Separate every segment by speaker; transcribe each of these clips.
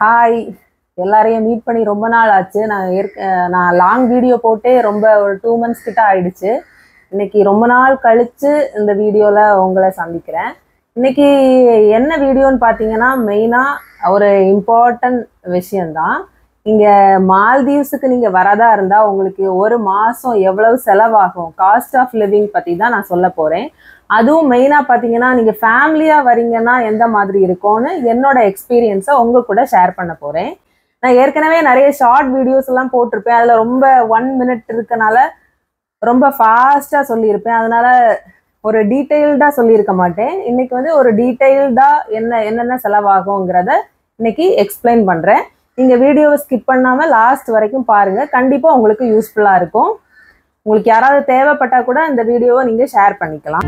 Speaker 1: Hi, எல்லாரையும் meet பண்ணி ரொம்ப நாள் ஆச்சு. நான் லாங் வீடியோ போட்டே ரொம்ப ஒரு 2 months கிட்ட ஆயிடுச்சு. இன்னைக்கு ரொம்ப நாள் கழிச்சு இந்த வீடியோவில் உங்களை சந்திக்கிறேன். இன்னைக்கு என்ன வீடியோன்னு பார்த்தீங்கன்னா, மெயினாக ஒரு இம்பார்ட்டன்ட் விஷயந்தான். இங்கே மால்தீவ்ஸுக்கு நீங்கள் வரதா இருந்தால் உங்களுக்கு ஒரு மாதம் எவ்வளவு செலவாகும், காஸ்ட் ஆஃப் லிவிங் பற்றி தான் நான் சொல்ல போகிறேன். அதுவும் மெயினாக பார்த்தீங்கன்னா, நீங்கள் ஃபேமிலியாக வரீங்கன்னா எந்த மாதிரி இருக்கும்னு என்னோட எக்ஸ்பீரியன்ஸை உங்கள் கூட ஷேர் பண்ண போகிறேன். நான் ஏற்கனவே நிறைய ஷார்ட் வீடியோஸ் எல்லாம் போட்டிருப்பேன். அதில் ரொம்ப 1 minute இருக்கனால ரொம்ப ஃபாஸ்ட்டாக சொல்லியிருப்பேன். அதனால ஒரு டீட்டெயில்டாக சொல்லியிருக்க மாட்டேன். இன்னைக்கு வந்து ஒரு டீட்டெயில்டாக என்னென்ன செலவாகுங்கிறத இன்னைக்கு எக்ஸ்பிளைன் பண்ணுறேன். நீங்கள் வீடியோவை ஸ்கிப் பண்ணாமல் லாஸ்ட் வரைக்கும் பாருங்கள். கண்டிப்பாக உங்களுக்கு யூஸ்ஃபுல்லாக இருக்கும். உங்களுக்கு யாராவது தேவைப்பட்டால் கூட இந்த வீடியோவை நீங்கள் ஷேர் பண்ணிக்கலாம்.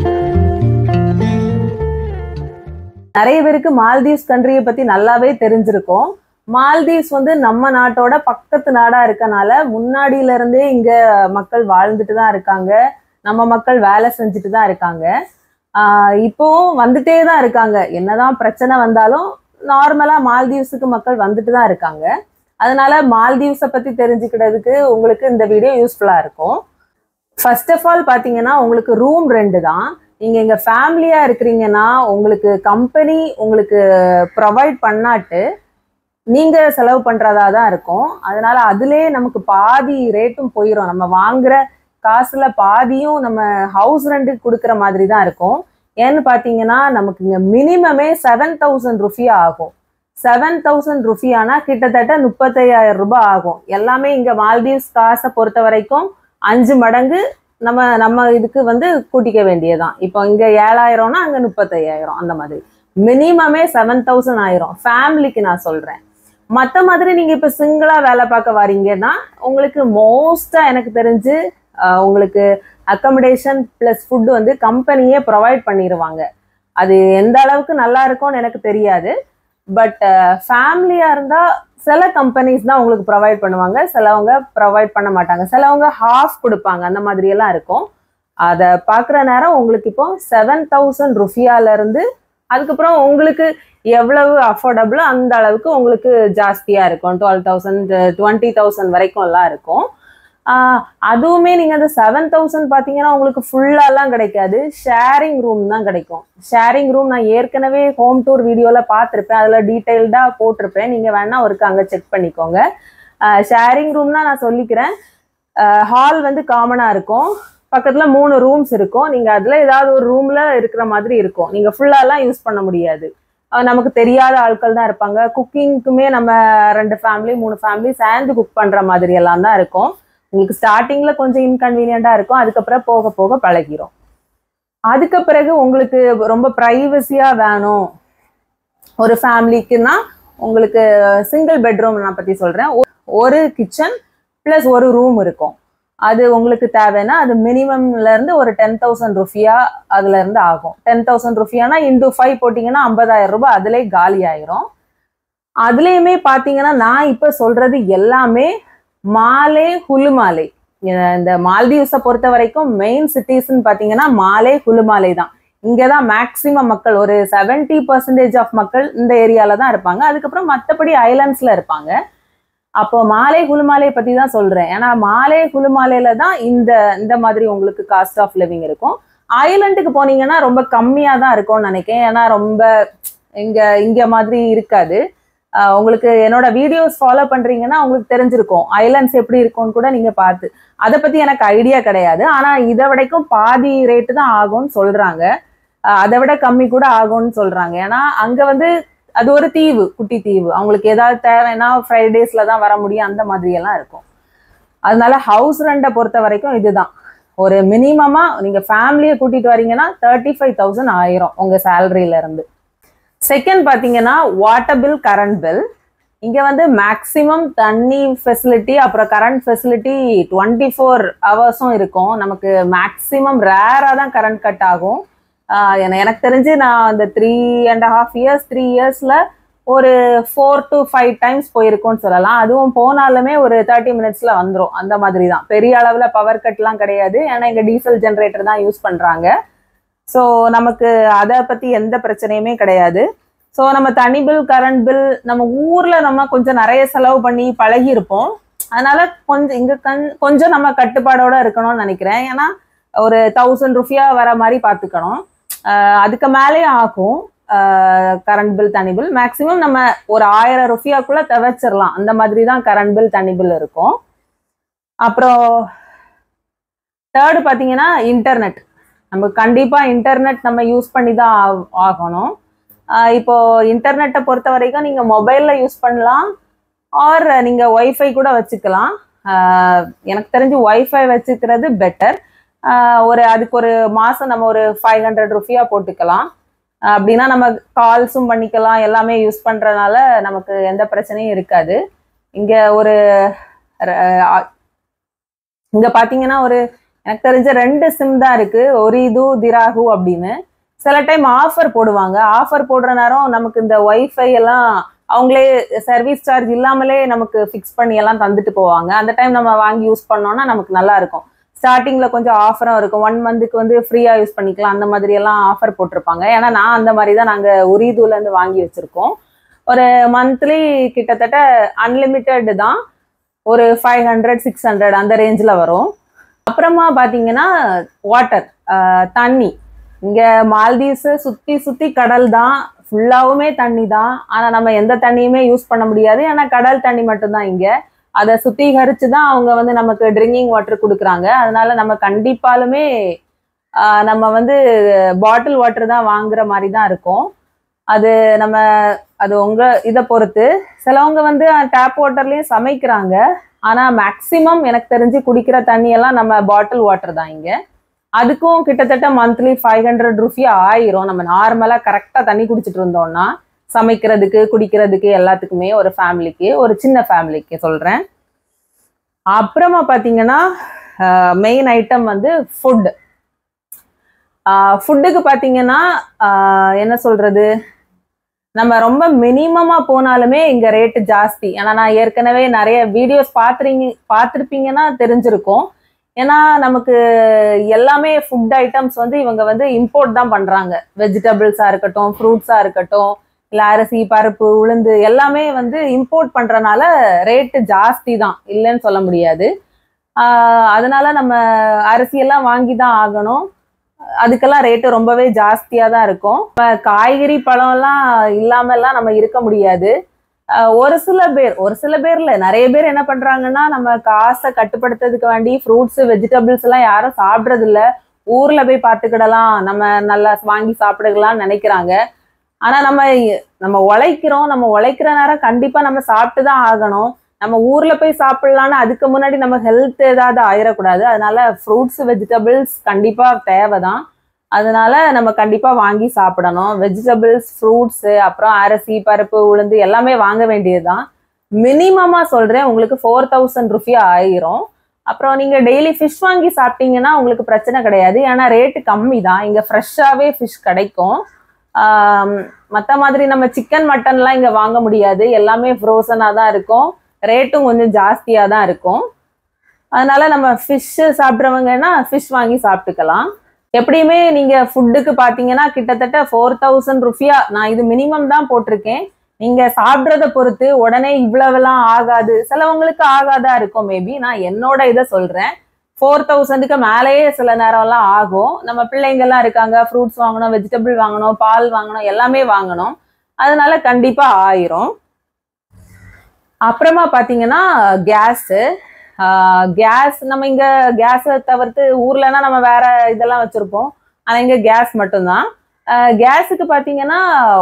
Speaker 1: நிறைய பேருக்கு மால்தீவ்ஸ் கண்ட்ரியை பற்றி நல்லாவே தெரிஞ்சிருக்கும். மால்தீவ்ஸ் வந்து நம்ம நாட்டோட பக்கத்து நாடாக இருக்கனால முன்னாடியிலேருந்தே இங்கே மக்கள் வாழ்ந்துட்டு தான் இருக்காங்க. நம்ம மக்கள் வேலை செஞ்சுட்டு தான் இருக்காங்க. இப்போவும் வந்துட்டே தான் இருக்காங்க. என்னதான் பிரச்சனை வந்தாலும் நார்மலாக மால்தீவ்ஸுக்கு மக்கள் வந்துட்டு தான் இருக்காங்க. அதனால மால்தீவ்ஸை பற்றி தெரிஞ்சுக்கிறதுக்கு உங்களுக்கு இந்த வீடியோ யூஸ்ஃபுல்லாக இருக்கும். ஃபர்ஸ்ட் ஆஃப் ஆல் பார்த்தீங்கன்னா, உங்களுக்கு ரூம் ரெண்ட் தான். நீங்கள் இங்கே ஃபேமிலியாக இருக்கிறீங்கன்னா உங்களுக்கு கம்பெனி உங்களுக்கு ப்ரொவைட் பண்ணாட்டு நீங்கள் செலவு பண்ணுறதா தான் இருக்கும். அதனால அதுலேயே நமக்கு பாதி ரேட்டும் போயிடும். நம்ம வாங்குற காசுல பாதியும் நம்ம ஹவுஸ் ரெண்ட்டுக்கு கொடுக்குற மாதிரி தான் இருக்கும். ஏன்னு பார்த்தீங்கன்னா, நமக்கு இங்கே மினிமமே 7000 ருபியா ஆகும். 7000 ருபியானா கிட்டத்தட்ட 35,000 ரூபாய் ஆகும். எல்லாமே இங்கே மால்தீவ்ஸ் காசை பொறுத்த வரைக்கும் 5 மடங்கு நம்ம இதுக்கு வந்து கூட்டிக்க வேண்டியதான். இப்போ இங்கே 7000னா அங்கே 35,000 அந்த மாதிரி. மினிமமே 7000 ஆயிரும் ஃபேமிலிக்கு நான் சொல்கிறேன். மற்ற மாதிரி நீங்கள் இப்போ சிங்கிளாக வேலை பார்க்க வரீங்கன்னா உங்களுக்கு மோஸ்ட்டாக எனக்கு தெரிஞ்சு உங்களுக்கு அக்கமடேஷன் ப்ளஸ் ஃபுட்டு வந்து கம்பெனியே ப்ரொவைட் பண்ணிடுவாங்க. அது எந்த அளவுக்கு நல்லா இருக்கும்னு எனக்கு தெரியாது. பட் ஃபேமிலியாக இருந்தால் சில கம்பெனிஸ் தான் உங்களுக்கு ப்ரொவைட் பண்ணுவாங்க, சிலவங்க ப்ரொவைட் பண்ண மாட்டாங்க, சிலவங்க ஹாஃப் கொடுப்பாங்க. அந்த மாதிரியெல்லாம் இருக்கும். அதை பார்க்குற நேரம் உங்களுக்கு இப்போ 7000 ருபியாலேருந்து அதுக்கப்புறம் உங்களுக்கு எவ்வளவு அஃபோர்டபுளோ அந்த அளவுக்கு உங்களுக்கு ஜாஸ்தியாக இருக்கும். 12,000 20,000 வரைக்கும் எல்லாம் இருக்கும். அதுவுமே நீங்கள் அந்த 7000 பார்த்தீங்கன்னா உங்களுக்கு ஃபுல்லாலாம் கிடைக்காது. ஷேரிங் ரூம் தான் கிடைக்கும். ஷேரிங் ரூம் நான் ஏற்கனவே ஹோம் டூர் வீடியோவில் பார்த்துருப்பேன். அதில் டீட்டெயில்டாக போட்டிருப்பேன். நீங்கள் வேணா ஒருக்கு அங்கே செக் பண்ணிக்கோங்க. ஷேரிங் ரூம்னா நான் சொல்லிக்கிறேன். ஹால் வந்து காமனாக இருக்கும். பக்கத்தில் 3 ரூம்ஸ் இருக்கும். நீங்கள் அதில் ஏதாவது ஒரு ரூமில் இருக்கிற மாதிரி இருக்கும். நீங்கள் ஃபுல்லாலாம் யூஸ் பண்ண முடியாது. நமக்கு தெரியாத ஆட்கள் தான் இருப்பாங்க. குக்கிங்க்குமே நம்ம 2 ஃபேமிலி 3 ஃபேமிலி சேர்ந்து குக் பண்ணுற மாதிரி எல்லாம் தான் இருக்கும். உங்களுக்கு ஸ்டார்டிங்கில் கொஞ்சம் இன்கன்வீனியண்ட்டாக இருக்கும். அதுக்கப்புறம் போக போக பழகிரும். அதுக்கு பிறகு உங்களுக்கு ரொம்ப ப்ரைவசியாக வேணும் ஒரு ஃபேமிலிக்குன்னா உங்களுக்கு சிங்கிள் பெட்ரூம் நான் பற்றி சொல்கிறேன். ஒரு கிச்சன் ப்ளஸ் ஒரு ரூம் இருக்கும். அது உங்களுக்கு தேவைன்னா அது மினிமம்லேருந்து ஒரு 10,000 ருபியா அதுலேருந்து ஆகும். 10,000 ருபியானா இன்டூ 5 போட்டிங்கன்னா 50,000 ரூபாய் அதிலே காலி ஆயிரும். அதுலேயுமே பார்த்தீங்கன்னா நான் இப்போ சொல்கிறது எல்லாமே மாலே ஹுலுமாலே. இந்த மால்தீவ்ஸை பொறுத்த வரைக்கும் மெயின் சிட்டிஸ்ன்னு பார்த்தீங்கன்னா மாலே ஹுலுமாலே தான். இங்கே தான் மேக்சிமம் மக்கள் ஒரு 70% ஆஃப் மக்கள் இந்த ஏரியாவில் தான் இருப்பாங்க. அதுக்கப்புறம் மற்றபடி ஐலாண்ட்ஸில் இருப்பாங்க. அப்போ மாலே ஹுலுமாலே பற்றி தான் சொல்கிறேன். ஏன்னா மாலே ஹுலுமாலேல தான் இந்த மாதிரி உங்களுக்கு காஸ்ட் ஆஃப் லிவிங் இருக்கும். ஐலாண்டுக்கு போனீங்கன்னா ரொம்ப கம்மியாக தான் இருக்கும்னு நினைக்கிறேன். ஏன்னா ரொம்ப இங்கே மாதிரி இருக்காது. உங்களுக்கு என்னோட வீடியோஸ் ஃபாலோ பண்ணுறீங்கன்னா உங்களுக்கு தெரிஞ்சிருக்கும் ஐலாண்ட்ஸ் எப்படி இருக்கும்னு கூட நீங்கள் பார்த்து. அதை பற்றி எனக்கு ஐடியா கிடையாது. ஆனால் இதை விடைக்கும் பாதி ரேட்டு தான் ஆகும்னு சொல்கிறாங்க. அதை விட கம்மி கூட ஆகும்னு சொல்கிறாங்க. ஏன்னா அங்கே வந்து அது ஒரு தீவு, குட்டி தீவு. அவங்களுக்கு ஏதாவது தேவைன்னா ஃப்ரைடேஸில் தான் வர முடியும். அந்த மாதிரியெல்லாம் இருக்கும். அதனால ஹவுஸ் ரெண்டை பொறுத்த வரைக்கும் இதுதான். ஒரு மினிமமாக நீங்கள் ஃபேமிலியை கூட்டிகிட்டு வரீங்கன்னா 35,000 ஆயிரும் உங்கள் சேலரியிலேருந்து. செகண்ட் பார்த்தீங்கன்னா வாட்டர் பில், கரண்ட் பில். இங்கே வந்து மேக்ஸிமம் தண்ணி ஃபெசிலிட்டி அப்புறம் கரண்ட் ஃபெசிலிட்டி 24 ஹவர்ஸும் இருக்கும். நமக்கு மேக்ஸிமம் ரேராக தான் கரண்ட் கட் ஆகும். எனக்கு தெரிஞ்சு நான் அந்த 3 இயர்ஸில் ஒரு 4 to 5 டைம்ஸ் போயிருக்கோன்னு சொல்லலாம். அதுவும் போனாலுமே ஒரு 30 மினிட்ஸில் வந்துடும். அந்த மாதிரி தான். பெரிய அளவில் பவர் கட்லாம் கிடையாது. ஏன்னா இங்கே டீசல் ஜென்ரேட்டர் தான் யூஸ் பண்ணுறாங்க. ஸோ நமக்கு அதை பற்றி எந்த பிரச்சனையுமே கிடையாது. ஸோ நம்ம தனி பில் கரண்ட் பில் நம்ம ஊர்ல நம்ம கொஞ்சம் நிறைய செலவு பண்ணி பழகி இருப்போம். அதனால கொஞ்சம் இங்க கொஞ்சம் நம்ம கட்டுப்பாடோட இருக்கணும்னு நினைக்கிறேன். ஏன்னா ஒரு 1000 ரூபியா வர மாதிரி பார்த்துக்கணும். அதுக்கு மேலே ஆகும் கரண்ட் பில் தனி பில். மேக்சிமம் நம்ம ஒரு 1000 ரூபியாக்குள்ள தவிர்ச்சிடலாம். அந்த மாதிரி தான் கரண்ட் பில் தனி பில் இருக்கும். அப்புறம் தேர்டு பார்த்தீங்கன்னா இன்டர்நெட். நம்ம கண்டிப்பா இன்டர்நெட் நம்ம யூஸ் பண்ணி தான் ஆகணும். இப்போ இன்டர்நெட்டை பொறுத்த வரைக்கும் நீங்க மொபைல்ல யூஸ் பண்ணலாம், ஆர் நீங்க ஒய்ஃபை கூட வச்சுக்கலாம். எனக்கு தெரிஞ்சு ஒய்ஃபை வச்சுக்கிறது பெட்டர். அதுக்கு ஒரு மாசம் நம்ம ஒரு 500 ரூபியா போட்டுக்கலாம். அப்படின்னா நம்ம கால்ஸும் பண்ணிக்கலாம், எல்லாமே யூஸ் பண்றதுனால நமக்கு எந்த பிரச்சனையும் இருக்காது. இங்க பாத்தீங்கன்னா எனக்கு தெரிஞ்ச 2 சிம் தான் இருக்கு, ஒரிது திராகு அப்படின்னு. சில டைம் ஆஃபர் போடுவாங்க. ஆஃபர் போடுற நேரம் நமக்கு இந்த ஒய்ஃபை எல்லாம் அவங்களே சர்வீஸ் சார்ஜ் இல்லாமலே நமக்கு ஃபிக்ஸ் பண்ணி எல்லாம் தந்துட்டு போவாங்க. அந்த டைம் நம்ம வாங்கி யூஸ் பண்ணோம்னா நமக்கு நல்லா இருக்கும். ஸ்டார்டிங்ல கொஞ்சம் ஆஃபரும் இருக்கும். 1 மந்த்துக்கு ஃப்ரீயா யூஸ் பண்ணிக்கலாம், அந்த மாதிரி எல்லாம் ஆஃபர் போட்டிருப்பாங்க. ஏன்னா நான் அந்த மாதிரி தான் நாங்க ஒரிதுல இருந்து வாங்கி வச்சிருக்கோம். ஒரு மந்த்லி கிட்டத்தட்ட அன்லிமிட்டெட் தான், ஒரு 500 600 அந்த ரேஞ்சில் வரும். அப்புறமா பாத்தீங்கன்னா வாட்டர், தண்ணி. இங்க மால்தீவ்ஸ் சுத்தி சுத்தி கடல் தான், ஃபுல்லாவுமே தண்ணி தான். ஆனா நம்ம எந்த தண்ணியுமே யூஸ் பண்ண முடியாது, ஏன்னா கடல் தண்ணி மட்டும்தான் இங்க. அதை சுத்திகரிச்சு தான் அவங்க நமக்கு ட்ரிங்கிங் வாட்டர் கொடுக்குறாங்க. அதனால நம்ம கண்டிப்பாலுமே நம்ம பாட்டில் வாட்டர் தான் வாங்குற மாதிரி தான் இருக்கும். அது உங்க இதை பொறுத்து. சிலவங்க டேப் வாட்டர்லயும் சமைக்கிறாங்க. ஆனா மேக்சிமம் எனக்கு தெரிஞ்சு குடிக்கிற தண்ணியெல்லாம் நம்ம பாட்டில் வாட்டர் தான் இங்க. அதுக்கும் கிட்டத்தட்ட மந்த்லி 500 ரூபியா ஆயிரும். நம்ம நார்மலா கரெக்டா தண்ணி குடிச்சிட்டு இருந்தோம்னா, சமைக்கிறதுக்கு குடிக்கிறதுக்கு எல்லாத்துக்குமே, ஒரு ஃபேமிலிக்கு, ஒரு சின்ன ஃபேமிலிக்கு சொல்றேன். அப்புறமா பாத்தீங்கன்னா மெயின் ஐட்டம் ஃபுட். ஃபுட்டுக்கு பாத்தீங்கன்னா என்ன சொல்றது, நம்ம ரொம்ப மினிமமா போனாலுமே இங்க ரேட்டு ஜாஸ்தி. ஏன்னா நான் ஏற்கனவே நிறைய வீடியோஸ் பார்த்துருப்பீங்கன்னா தெரிஞ்சிருக்கும். ஏன்னா நமக்கு எல்லாமே ஃபுட் ஐட்டம்ஸ் இவங்க இம்போர்ட் தான் பண்றாங்க. வெஜிடபிள்ஸா இருக்கட்டும், ஃப்ரூட்ஸா இருக்கட்டும், இல்லை அரிசி பருப்பு உளுந்து எல்லாமே இம்போர்ட் பண்றதுனால ரேட்டு ஜாஸ்தி தான், இல்லைன்னு சொல்ல முடியாது. அதனால நம்ம அரிசியெல்லாம் வாங்கி தான் ஆகணும். அதுக்கெல்லாம் ரேட்டு ரொம்பவே ஜாஸ்தியா தான் இருக்கும். காய்கறி பழம்லாம் இல்லாமல்லாம் நம்ம இருக்க முடியாது. ஒரு சில பேர்ல நிறைய பேர் என்ன பண்றாங்கன்னா, நம்ம காசை கட்டுப்படுத்துறதுக்கு வேண்டி ஃப்ரூட்ஸ் வெஜிடபிள்ஸ் எல்லாம் யாரும் சாப்பிட்றது இல்ல, ஊர்ல போய் பார்த்துக்கிடலாம், நம்ம நல்லா வாங்கி சாப்பிடுக்கலாம்னு நினைக்கிறாங்க. ஆனா நம்ம உழைக்கிறோம், நம்ம உழைக்கிற நேரம் கண்டிப்பா நம்ம சாப்பிட்டு தான் ஆகணும். நம்ம ஊர்ல போய் சாப்பிடலாம்னு அதுக்கு முன்னாடி நம்ம ஹெல்த் ஏதாவது ஆயிடக்கூடாது. அதனால ஃப்ரூட்ஸ் வெஜிடபிள்ஸ் கண்டிப்பா தேவைதான். அதனால நம்ம கண்டிப்பா வாங்கி சாப்பிடணும். வெஜிடபிள்ஸ், ஃப்ரூட்ஸ், அப்புறம் அரிசி பருப்பு உளுந்து எல்லாமே வாங்க வேண்டியதுதான். மினிமமா சொல்றேன், உங்களுக்கு 4000 ரூபியா ஆயிரும். அப்புறம் நீங்க டெய்லி ஃபிஷ் வாங்கி சாப்பிட்டீங்கன்னா உங்களுக்கு பிரச்சனை கிடையாது, ஏன்னா ரேட்டு கம்மி தான். இங்க ஃப்ரெஷ்ஷாவே ஃபிஷ் கிடைக்கும். மற்ற மாதிரி நம்ம சிக்கன் மட்டன்லாம் இங்க வாங்க முடியாது, எல்லாமே ஃப்ரோசனா தான் இருக்கும். ரேட்டும் கொஞ்சம் ஜாஸ்தியா தான் இருக்கும். அதனால நம்ம ஃபிஷ் சாப்பிட்றவங்கன்னா ஃபிஷ் வாங்கி சாப்பிட்டுக்கலாம். எப்படியுமே நீங்க ஃபுட்டுக்கு பாத்தீங்கன்னா கிட்டத்தட்ட 4000 ரூபியா, நான் இது மினிமம் தான் போட்டிருக்கேன். நீங்க சாப்பிட்றத பொறுத்து உடனே இவ்வளவுலாம் ஆகாது, சிலவங்களுக்கு ஆகாதா இருக்கும் மேபி. நான் என்னோட இதை சொல்றேன். 4000க்கு மேலேயே சில நேரம்லாம் ஆகும். நம்ம பிள்ளைங்கெல்லாம் இருக்காங்க, ஃப்ரூட்ஸ் வாங்கணும், வெஜிடபிள் வாங்கணும், பால் வாங்கணும், எல்லாமே வாங்கணும். அதனால கண்டிப்பா ஆயிரும். அப்புறமா பாத்தீங்கன்னா கேஸ் நம்ம இங்க கேஸை தவிர்த்து ஊர்லன்னா நம்ம வேற இதெல்லாம் வச்சிருப்போம். ஆனா இங்க கேஸ் மட்டும்தான். கேஸுக்கு பாத்தீங்கன்னா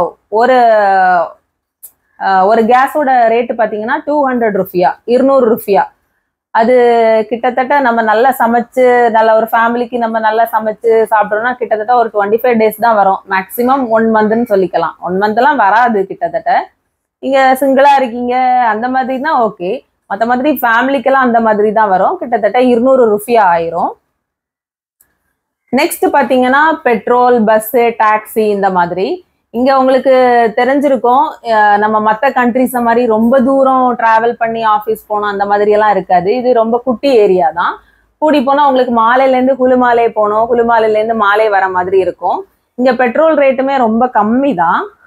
Speaker 1: ஒரு கேஸோட ரேட்டு பாத்தீங்கன்னா 200 ரூபியா, 200 ரூபியா. அது கிட்டத்தட்ட நம்ம நல்லா சமைச்சு, நல்ல ஒரு ஃபேமிலிக்கு நம்ம நல்லா சமைச்சு சாப்பிட்றோம்னா கிட்டத்தட்ட ஒரு 25 டேஸ் தான் வரும். மேக்சிமம் 1 மந்த்னு சொல்லிக்கலாம். 1 மந்த்லாம் வராது கிட்டத்தட்ட. நீங்க சிங்கிளா இருக்கீங்க அந்த மாதிரினா ஓகே. மற்ற மாதிரி ஃபேமிலிக்கெல்லாம் அந்த மாதிரி தான் வரும். கிட்டத்தட்ட 200 ரூபியா ஆயிரும். நெக்ஸ்ட் பாத்தீங்கன்னா பெட்ரோல், பஸ், டாக்ஸி இந்த மாதிரி. இங்க உங்களுக்கு தெரிஞ்சிருக்கும், நம்ம மற்ற கண்ட்ரிஸ் மாதிரி ரொம்ப தூரம் டிராவல் பண்ணி ஆஃபீஸ் போகணும் அந்த மாதிரி எல்லாம் இருக்காது. இது ரொம்ப குட்டி ஏரியா தான். கூடி போனா உங்களுக்கு மாலையிலேருந்து குலுமாலே போகணும், குலுமாலையிலேருந்து மாலை வர மாதிரி இருக்கும். இங்க பெட்ரோல் ரேட்டுமே ரொம்ப கம்மி தான்.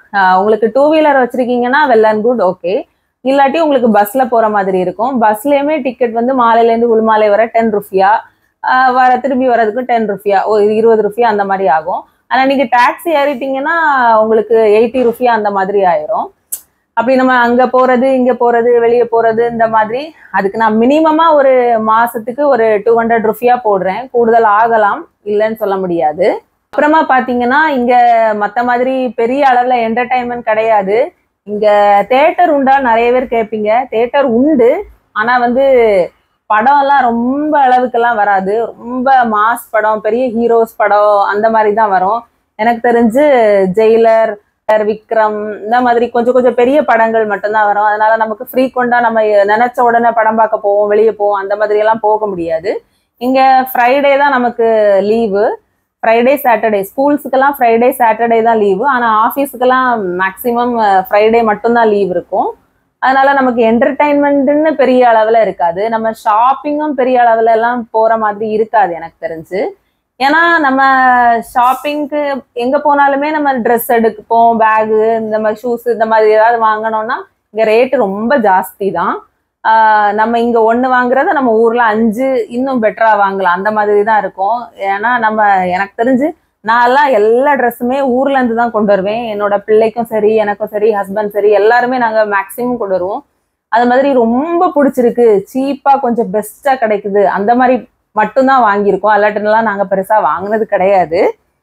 Speaker 1: உங்களுக்கு 2 வீலர் வச்சிருக்கீங்கன்னா வெல் அண்ட் குட், ஓகே. இல்லாட்டி உங்களுக்கு பஸ்ல போற மாதிரி இருக்கும். பஸ்லயுமே டிக்கெட் வந்து மாலையில இருந்து உள்மாலை வர 10 ரூபியா, திரும்பி வர்றதுக்கு 10 ரூபியா, ஒரு 20 ரூபியா அந்த மாதிரி ஆகும். ஆனா நீங்க டாக்ஸி ஏறிட்டீங்கன்னா உங்களுக்கு 80 ரூபியா அந்த மாதிரி ஆயிரும். அப்படி நம்ம அங்க போறது இங்க போறது வெளியே போறது இந்த மாதிரி, அதுக்கு நான் மினிமமா ஒரு மாசத்துக்கு ஒரு 200 ரூபியா போடுறேன். கூடுதல் ஆகலாம், இல்லைன்னு சொல்ல முடியாது. அப்புறமா பாத்தீங்கன்னா இங்க மத்த மாதிரி பெரிய அளவுல என்டர்டைன்மெண்ட் கிடையாது. இங்க தியேட்டர் உண்டா நிறைய பேர் கேட்பீங்க. தியேட்டர் உண்டு, ஆனா வந்து படம் எல்லாம் ரொம்ப அளவுக்கெல்லாம் வராது. ரொம்ப மாஸ் படம், பெரிய ஹீரோஸ் படம் அந்த மாதிரி தான் வரும். எனக்கு தெரிஞ்சு ஜெயிலர், விக்ரம் இந்த மாதிரி கொஞ்சம் கொஞ்சம் பெரிய படங்கள் மட்டும்தான் வரும். அதனால நமக்கு ஃப்ரீக்வெண்டா நம்ம நினைச்ச உடனே படம் பார்க்க போவோம், வெளியே போவோம், அந்த மாதிரி எல்லாம் போக முடியாது. இங்க ஃப்ரைடே தான் நமக்கு லீவு. ஃப்ரைடே சாட்டர்டே, ஸ்கூல்ஸுக்கெல்லாம் ஃப்ரைடே சாட்டர்டே தான் லீவு. ஆனா ஆஃபீஸுக்கெல்லாம் மேக்சிமம் ஃப்ரைடே மட்டும்தான் லீவ் இருக்கும். அதனால நமக்கு என்டர்டைன்மெண்ட்னு பெரிய அளவுல இருக்காது. நம்ம ஷாப்பிங்கும் பெரிய அளவுல எல்லாம் போற மாதிரி இருக்காது எனக்கு தெரிஞ்சு. ஏன்னா நம்ம ஷாப்பிங்க்கு எங்க போனாலுமே நம்ம ட்ரெஸ் எடுப்போம், பேகு, இந்த மாதிரி ஷூஸ் இந்த மாதிரி ஏதாவது வாங்கணும்னா இங்க ரேட்டு ரொம்ப ஜாஸ்தி தான். நம்ம இங்க 1 வாங்குறத நம்ம ஊர்ல 5 இன்னும் பெட்டரா வாங்கலாம், அந்த மாதிரி தான் இருக்கும். ஏன்னா எனக்கு தெரிஞ்சு நான் எல்லாம் எல்லா ட்ரெஸ்ஸுமே ஊர்ல இருந்து தான் கொண்டு வருவேன். என்னோட பிள்ளைக்கும் சரி, எனக்கும் சரி, ஹஸ்பண்ட் சரி, எல்லாருமே நாங்க மேக்சிமம் கொண்டு வருவோம். அது மாதிரி ரொம்ப பிடிச்சிருக்கு, சீப்பா கொஞ்சம் பெஸ்டா கிடைக்குது, அந்த மாதிரி மட்டும்தான் வாங்கியிருக்கோம். அல்லாட்டெல்லாம் நாங்க பெருசா வாங்கினது கிடையாது.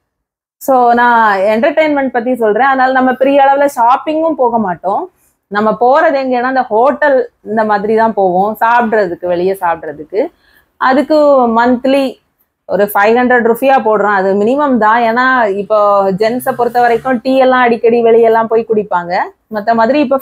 Speaker 1: ஸோ நான் என்டர்டைன்மெண்ட் பத்தி சொல்றேன். அதனால நம்ம பெரிய அளவுல ஷாப்பிங்கும் போக மாட்டோம். நம்ம போறது எங்கன்னா இந்த ஹோட்டல் இந்த மாதிரி தான் போவோம் சாப்பிட்றதுக்கு, வெளியே சாப்பிட்றதுக்கு. அதுக்கு மந்த்லி ஒரு 500 ரூபியா போடுறோம். அது மினிமம் தான். ஏன்னா இப்போ ஜென்ஸை பொறுத்த வரைக்கும் டீ எல்லாம் அடிக்கடி வெளியெல்லாம் போய் குடிப்பாங்க. மற்ற மாதிரி இப்போ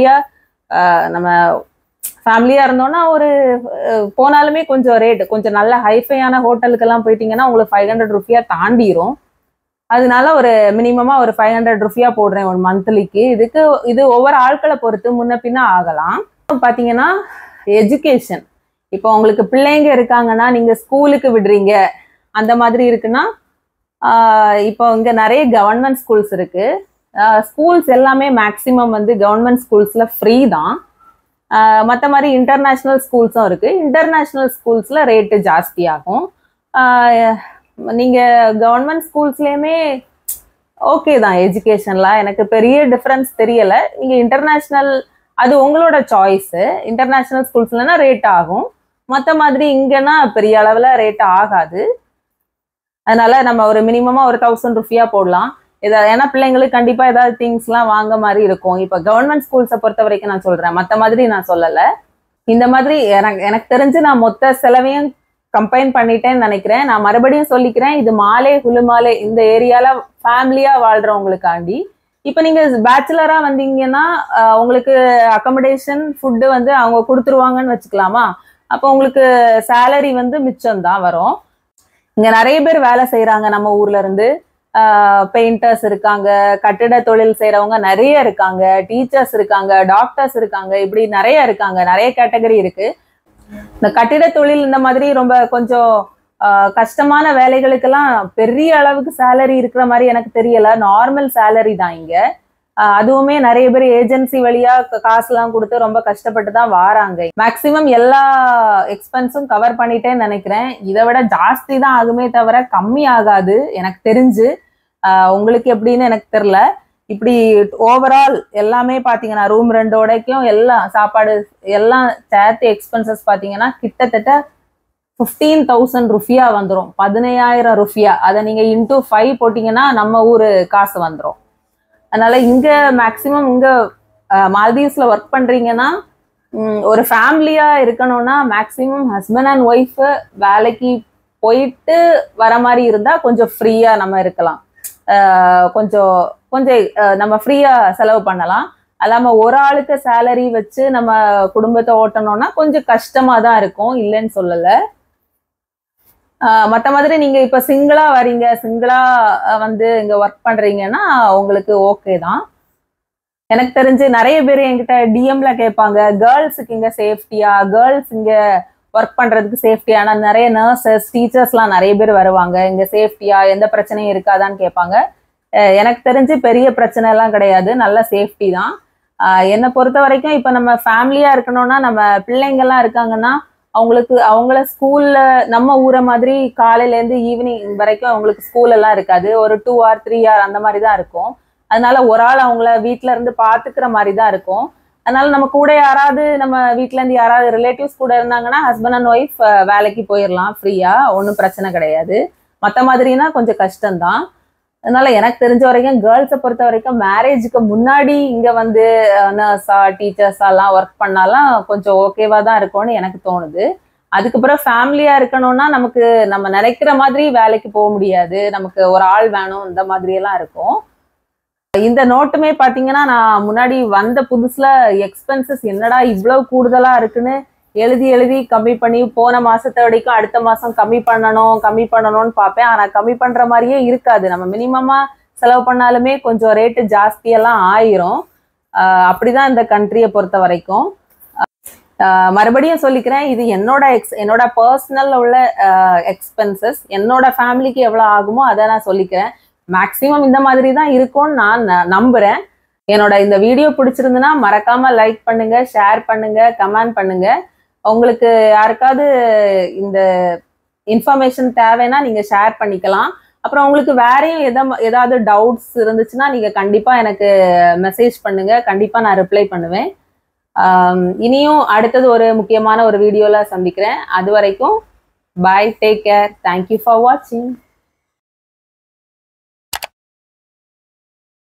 Speaker 1: நம்ம ஃபேமிலியா இருந்தோம்னா ஒரு போனாலுமே கொஞ்சம் ரேட் கொஞ்சம் நல்ல ஹைஃபையான ஹோட்டலுக்கெல்லாம் போயிட்டீங்கன்னா உங்களுக்கு 500 ரூபியா தாண்டிரும். அதனால ஒரு மினிமமா ஒரு 500 ரூபியா போடுறேன் ஒரு மந்த்லிக்கு. இது ஒவ்வொரு ஆட்களை பொறுத்து முன்ன பின்ன ஆகலாம். பாத்தீங்கன்னா எஜுகேஷன், இப்போ உங்களுக்கு பிள்ளைங்க இருக்காங்கன்னா நீங்க ஸ்கூலுக்கு விடுறீங்க அந்த மாதிரி இருக்குன்னா, இப்போ இங்க நிறைய கவர்மெண்ட் ஸ்கூல்ஸ் இருக்கு. ஸ்கூல்ஸ் எல்லாமே மேக்சிமம் வந்து கவர்மெண்ட் ஸ்கூல்ஸ்ல ஃப்ரீ தான். மற்ற மாதிரி இன்டர்நேஷ்னல் ஸ்கூல்ஸும் இருக்கு. இன்டர்நேஷ்னல் ஸ்கூல்ஸ்ல ரேட்டு ஜாஸ்தி ஆகும். நீங்க கவர்மெண்ட் ஸ்கூல்ஸ்லயுமே ஓகே தான் எஜுகேஷன்லாம், எனக்கு பெரிய டிஃபரன்ஸ் தெரியல. நீங்க இன்டர்நேஷ்னல் அது உங்களோட சாய்ஸ். இன்டர்நேஷ்னல் ஸ்கூல்ஸ்லன்னா ரேட் ஆகும், மற்ற மாதிரி இங்கன்னா பெரிய அளவுல ரேட் ஆகாது. அதனால நம்ம ஒரு மினிமமா ஒரு 1000 ரூபியா போடலாம். ஏன்னா பிள்ளைங்களுக்கு கண்டிப்பா ஏதாவது திங்ஸ்லாம் வாங்க மாதிரி இருக்கும். இப்போ கவர்மெண்ட் ஸ்கூல்ஸை பொறுத்த வரைக்கும் நான் சொல்றேன், மற்ற மாதிரி நான் சொல்லல. இந்த மாதிரி எனக்கு தெரிஞ்சு நான் மொத்த செலவையும் கம்பைன் பண்ணிட்டேன்னு நினைக்கிறேன். நான் மறுபடியும் சொல்லிக்கிறேன், இது மாலே ஹுலுமாலே இந்த ஏரியால ஃபேமிலியா வாழ்றவங்களுக்காண்டி. இப்போ நீங்க பேச்சுலரா வந்தீங்கன்னா உங்களுக்கு அக்கமடேஷன் ஃபுட்டு வந்து அவங்க கொடுத்துருவாங்கன்னு வச்சுக்கலாமா. அப்போ உங்களுக்கு சேலரி வந்து மிச்சம் தான் வரும். இங்க நிறைய பேர் வேலை செய்யறாங்க நம்ம ஊர்ல இருந்து. பெயிண்டர்ஸ் இருக்காங்க, கட்டிட தொழில் செய்யறவங்க நிறைய இருக்காங்க, டீச்சர்ஸ் இருக்காங்க, டாக்டர்ஸ் இருக்காங்க, இப்படி நிறைய இருக்காங்க, நிறைய கேட்டகரி இருக்கு. இந்த கட்டிட தொழில் இந்த மாதிரி ரொம்ப கொஞ்சம் கஷ்டமான வேலைகளுக்கெல்லாம் பெரிய அளவுக்கு சேலரி இருக்கிற மாதிரி எனக்கு தெரியல. நார்மல் சேலரி தான் இங்க. அதுவுமே நிறைய பேர் ஏஜென்சி வழியா காசுலாம் கொடுத்து ரொம்ப கஷ்டப்பட்டு தான் வாராங்க. மேக்சிமம் எல்லா எக்ஸ்பென்ஸும் கவர் பண்ணிட்டேன்னு நினைக்கிறேன். இதை விட ஜாஸ்தி தான் ஆகுமே தவிர கம்மி ஆகாது எனக்கு தெரிஞ்சு. உங்களுக்கு எப்படின்னு எனக்கு தெரியல. இப்படி ஓவரால் எல்லாமே பாத்தீங்கன்னா ரூம் ரெண்டோடைக்கும் எல்லாம் சாப்பாடு எல்லாம் சேர்த்து எக்ஸ்பென்சஸ் பாத்தீங்கன்னா கிட்டத்தட்ட 15,000 ரூபியா வந்துடும். 15,000 ரூபியா. அதை நீங்க இன்டூ 5 போட்டீங்கன்னா நம்ம ஊரு காசு வந்துடும். அதனால இங்க மேக்சிமம் இங்க மால்தீவ்ஸ்ல ஒர்க் பண்றீங்கன்னா ஒரு ஃபேமிலியா இருக்கணும்னா மேக்சிமம் ஹஸ்பண்ட் அண்ட் ஒய்ஃப் வேலைக்கு போயிட்டு வர மாதிரி இருந்தா கொஞ்சம் ஃப்ரீயா நம்ம இருக்கலாம். கொஞ்சம் கொஞ்சம் நம்ம ஃப்ரீயா செலவு பண்ணலாம். அல்லாம ஒரு ஆளுக்கு சேலரி வச்சு நம்ம குடும்பத்தை ஓட்டணும்னா கொஞ்சம் கஷ்டமா தான் இருக்கும், இல்லைன்னு சொல்லல. மற்ற மாதிரி நீங்க இப்ப சிங்கிளா வரீங்க, சிங்கிளா வந்து இங்க ஒர்க் பண்றீங்கன்னா உங்களுக்கு ஓகே தான். எனக்கு தெரிஞ்சு நிறைய பேர் என்கிட்ட டிஎம்ல கேட்பாங்க, கேர்ள்ஸுக்கு இங்க சேஃப்டியா, கேர்ள்ஸ் இங்க ஒர்க் பண்றதுக்கு சேஃப்டியா. ஆனா நிறைய நர்சஸ், டீச்சர்ஸ்லாம் நிறைய பேர் வருவாங்க, இங்க சேஃப்டியா, எந்த பிரச்சனையும் இருக்காதான்னு கேட்பாங்க. எனக்கு தெரிஞ்சு பெரிய பிரச்சனை எல்லாம் கிடையாது, நல்ல சேஃப்டி தான். என்னை பொறுத்த வரைக்கும் இப்போ நம்ம ஃபேமிலியா இருக்கணும்னா, நம்ம பிள்ளைங்கள்லாம் இருக்காங்கன்னா அவங்கள ஸ்கூல்ல நம்ம ஊரை மாதிரி காலையிலேருந்து ஈவினிங் வரைக்கும் அவங்களுக்கு ஸ்கூல் எல்லாம் இருக்காது. ஒரு 2 hour 3 hour அந்த மாதிரி தான் இருக்கும். அதனால ஒரு ஆள் அவங்கள வீட்டுல இருந்து பாத்துக்கிற மாதிரி தான் இருக்கும். அதனால நம்ம கூட யாராவது நம்ம வீட்டுல இருந்து யாராவது ரிலேட்டிவ்ஸ் கூட இருந்தாங்கன்னா ஹஸ்பண்ட் அண்ட் ஒய்ஃப் வேலைக்கு போயிடலாம் ஃப்ரீயா, ஒன்றும் பிரச்சனை கிடையாது. மற்ற மாதிரினா கொஞ்சம் கஷ்டம்தான். அதனால எனக்கு தெரிஞ்ச வரைக்கும் கேர்ள்ஸை பொறுத்த வரைக்கும் மேரேஜுக்கு முன்னாடி இங்க வந்து நர்ஸா டீச்சர்ஸா எல்லாம் ஒர்க் பண்ணாலாம் கொஞ்சம் ஓகேவா தான் இருக்கும்னு எனக்கு தோணுது. அதுக்கப்புறம் ஃபேமிலியா இருக்கணும்னா நமக்கு நம்ம நினைக்கிற மாதிரி வேலைக்கு போக முடியாது, நமக்கு ஒரு ஆள் வேணும், இந்த மாதிரி எல்லாம் இருக்கும். இந்த நோட்டுமே பாத்தீங்கன்னா நான் முன்னாடி வந்த புதுசுல எக்ஸ்பென்சஸ் என்னடா இவ்வளவு கூடுதலா இருக்குன்னு எழுதி எழுதி கம்மி பண்ணி போன மாசத்தை வரைக்கும் அடுத்த மாசம் கம்மி பண்ணணும்னு பார்ப்பேன். ஆனா கம்மி பண்ற மாதிரியே இருக்காது. நம்ம மினிமமா செலவு பண்ணாலுமே கொஞ்சம் ரேட்டு ஜாஸ்தியெல்லாம் ஆயிரும். அப்படிதான் இந்த கண்ட்ரியை பொறுத்த வரைக்கும். மறுபடியும் சொல்லிக்கிறேன், இது என்னோட பர்சனல் உள்ள எக்ஸ்பென்சஸ். என்னோட ஃபேமிலிக்கு எவ்வளவு ஆகுமோ அதை நான் சொல்லிக்கிறேன். மேக்சிமம் இந்த மாதிரி தான் இருக்கும்னு நான் நம்புறேன். என்னோட இந்த வீடியோ பிடிச்சிருந்துன்னா மறக்காம லைக் பண்ணுங்க, ஷேர் பண்ணுங்க, கமெண்ட் பண்ணுங்க. உங்களுக்கு யாருக்காவது இந்த இன்ஃபர்மேஷன் தேவைன்னா நீங்க ஷேர் பண்ணிக்கலாம். அப்புறம் உங்களுக்கு வேறையும் ஏதாவது டவுட்ஸ் இருந்துச்சுன்னா நீங்க கண்டிப்பா எனக்கு மெசேஜ் பண்ணுங்க, கண்டிப்பா நான் ரிப்ளை பண்ணுவேன். இனியும் அடுத்தது ஒரு முக்கியமான ஒரு வீடியோல சந்திக்கிறேன். அது வரைக்கும் bye, take care, thank you for வாட்சிங்.